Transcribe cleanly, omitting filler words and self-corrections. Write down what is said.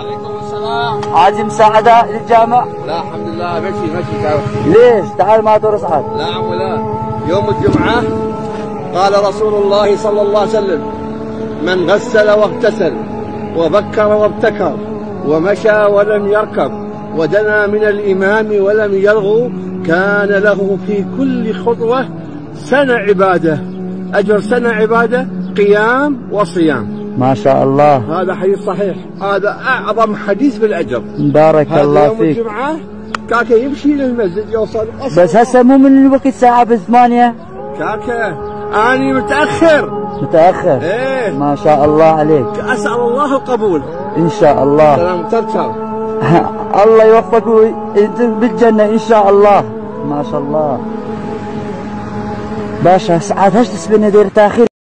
وعليكم السلام. عازم مساعدة للجامع؟ لا الحمد لله مشي تعال. ليش؟ تعال ما ترس عاد. لا عمو لا. يوم الجمعة قال رسول الله صلى الله عليه وسلم: من غسل واغتسل وبكر وابتكر ومشى ولم يركب ودنا من الإمام ولم يلغو كان له في كل خطوة سنة عبادة، أجر سنة عبادة قيام وصيام. ما شاء الله. هذا حديث صحيح، هذا أعظم حديث بالأجر. بارك الله فيك. يوم الجمعة كاكا يمشي للمسجد يوصل بس هسه مو من الوقت ساعة ب8. كاكا أنا متأخر. متأخر؟ إيه. ما شاء الله عليك. أسأل الله القبول. إن شاء الله. سلام ترتر. الله يوفقك وانت بالجنة إن شاء الله. ما شاء الله. باشا ساعات هش تسبني دير تاخير.